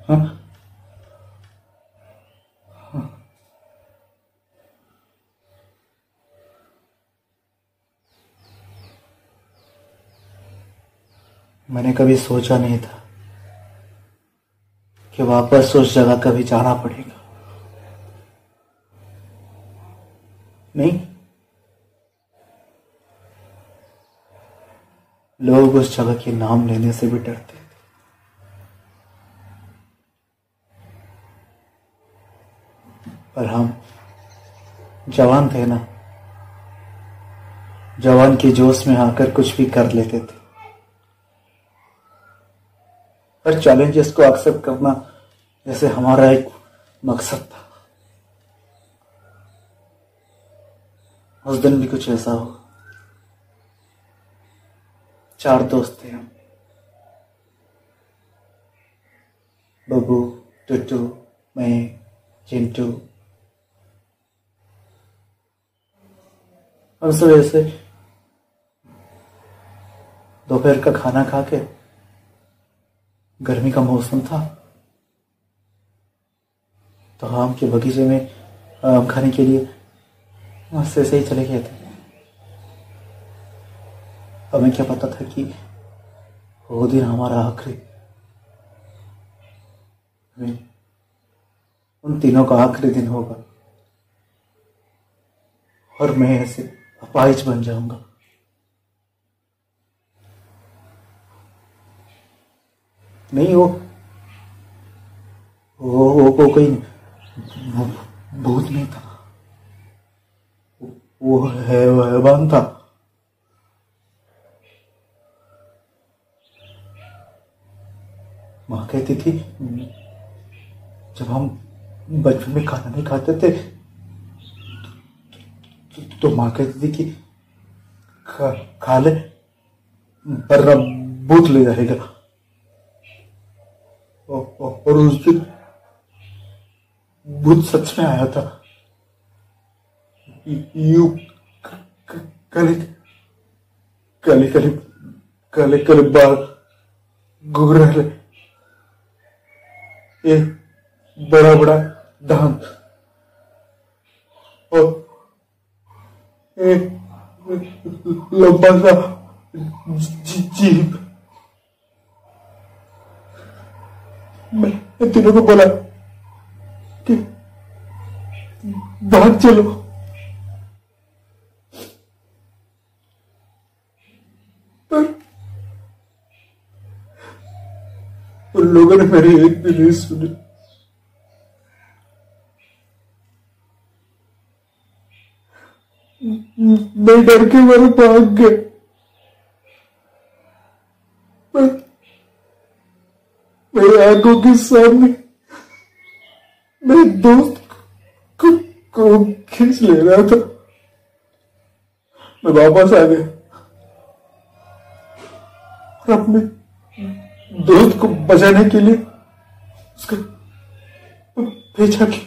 हाँ? मैंने कभी सोचा नहीं था कि वापस उस जगह कभी जाना पड़ेगा। नहीं, लोग उस जगह के नाम लेने से भी डरते थे। पर हम जवान थे ना, जवान की जोश में आकर कुछ भी कर लेते थे। हर चैलेंजेस को एक्सेप्ट करना जैसे हमारा एक मकसद था। उस दिन भी कुछ ऐसा हो। 4 दोस्त थे हम, बब्बू, टुट्टू, मैं, चिंटू। हम सब ऐसे दोपहर का खाना खा के, गर्मी का मौसम था, तो आम के बगीचे में आम खाने के लिए वहां से ही चले गए थे। हमें क्या पता था कि वो दिन हमारा आखिरी, उन तीनों का आखिरी दिन होगा और मैं ऐसे अपाहिज बन जाऊंगा। नहीं, वो कोई भूत नहीं था, वो हैवान था। माँ कहती थी जब हम बचपन में खाना नहीं खाते थे तो माँ कहती थी कि खा ले वरना भूत ले जाएगा। और उस दिन भूत सच में आया था। यू काले बाल, घुंघराले, एक बड़ा बड़ा दांत और एक लंबा सा जीभ। मैं तीनों को बोला कि भाग चलो। पर उन लोगों ने मेरी एक भी नहीं सुनी। मैं डर के मारे भाग गए। मेरे आंखों के सामने मेरे दोस्त को खींच ले रहा था। मैं वापस आ गया और अपने दोस्त को बचाने के लिए उसका पीछा किया।